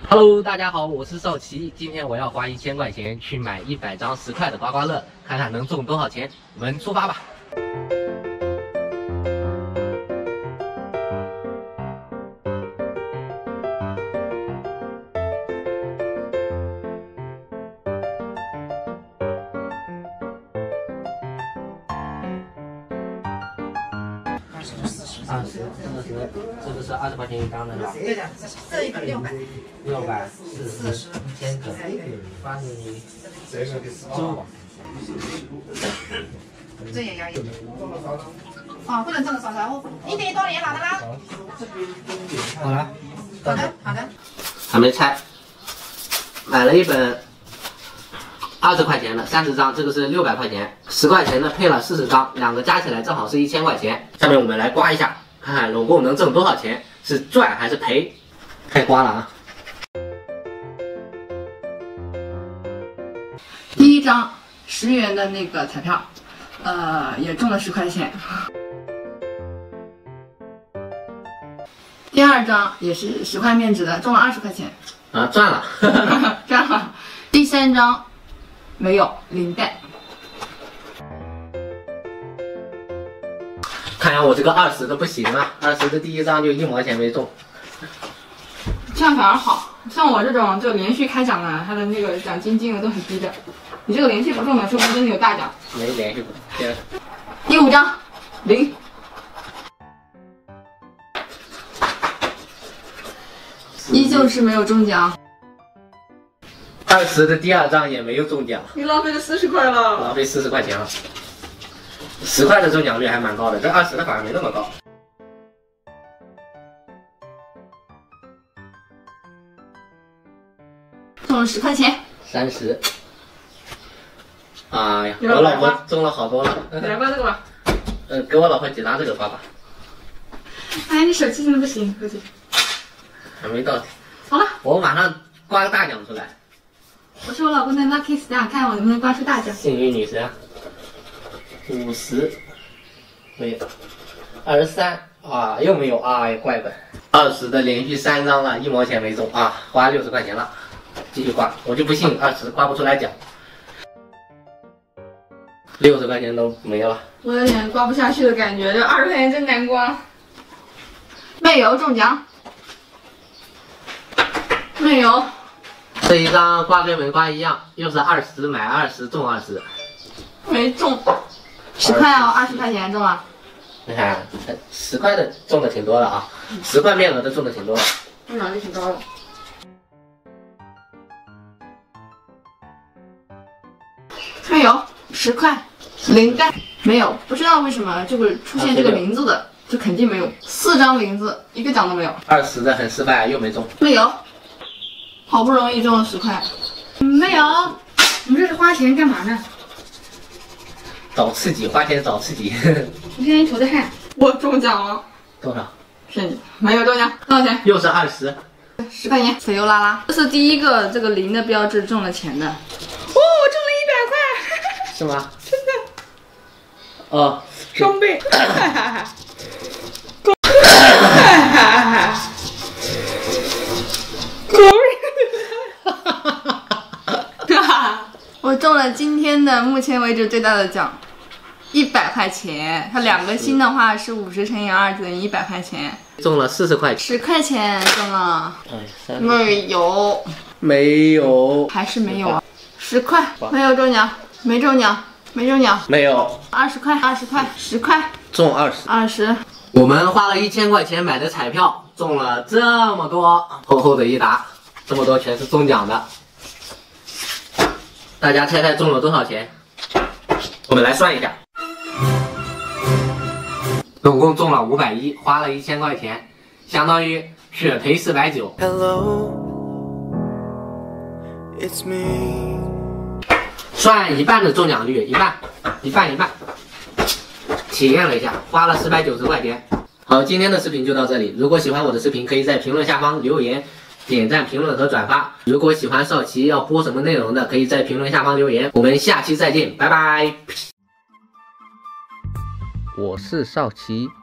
Hello， 大家好，我是少奇。今天我要花1000块钱去买100张10块的刮刮乐，看看能中多少钱。我们出发吧。20，这个是20块钱一张的是吧？ 对的，这一本600，1000 个，发给你支付宝。 这也要1。哦，不能这么少少，1点多年拿的啦。 好了。 好的，好的。 还没拆，买了一本20块钱的30张，这个是600块钱，10块钱的配了40张，两个加起来正好是1000块钱。下面我们来刮一下，看看总共能挣多少钱，是赚还是赔？开刮了啊！ 第一张10元的那个彩票，也中了10块钱。第二张也是10块面值的，中了20块钱。 啊，赚了， 赚了。第三张没有零袋。 看来我这个20的不行啊，20的第一张就1毛钱没中。 这样反而好，像我这种就连续开奖的，它的那个奖金金额都很低的。你这个连续不中的，说不定真的有大奖。 没连续不中。 第5张0。依旧是没有中奖。 20的第2张也没有中奖， 你浪费了40块了， 浪费40块钱了。10块的中奖率还蛮高的，这20的反而没那么高。 中了10块钱。 30。哎呀，我老婆中了好多了。 你来刮这个吧。 给我老婆几张这个刮吧。 哎，你手气真的不行，回去。 还没到。 好了， 我马上刮个大奖出来。 我是我老公的 lucky star， 看我能不能刮出大奖。 幸运女神。50，没有。23啊，又没有啊，怪本。20的连续3张了，1毛钱没中啊，花60块钱了。继续刮，我就不信20刮不出来奖。60块钱都没了。 我有点刮不下去的感觉，这20块钱真难刮。没有中奖。没有。 这一张刮跟没刮一样，又是20买20中20。 没中。10块哦，20块钱中了。 你看，10块的中的挺多的啊，10块面额的中的挺多的。 中奖率挺高的。没有10块0袋，没有，不知道为什么就会出现这个零字的，就肯定没有。4张0字，一个奖都没有。 20的很失败，又没中。 没有，好不容易中了10块，没有。你们这是花钱干嘛呢？ 找刺激，花钱找刺激。 我看你头在汗。我中奖了。 多少？ 是你没有中奖，多少钱？ 又是20。 10块钱。塞优拉拉，这是第一个这个0的标志中了钱的。哦，我中了100块。 是吗？ 真的。 哦， 双倍。我中了今天的目前为止最大的奖，100块钱。它2个星的话是50乘以2等于100块钱。 中了40块钱。 10块钱中了。 哎， 没有。 没有。 还是没有啊？10块没有中奖，没中奖，没中奖。 没有。 20块，20块，10块。 中20。 20。 我们花了1000块钱买的彩票，中了这么多，厚厚的一沓，这么多全是中奖的。大家猜猜中了多少钱？我们来算一下，总共中了510，花了1000块钱，相当于血赔490。 Hello, it's me. 算一半的中奖率，一半。体验了一下，花了490块钱。好，今天的视频就到这里。如果喜欢我的视频，可以在评论下方留言、点赞、评论和转发。如果喜欢少奇要播什么内容的，可以在评论下方留言。我们下期再见，拜拜。我是少奇。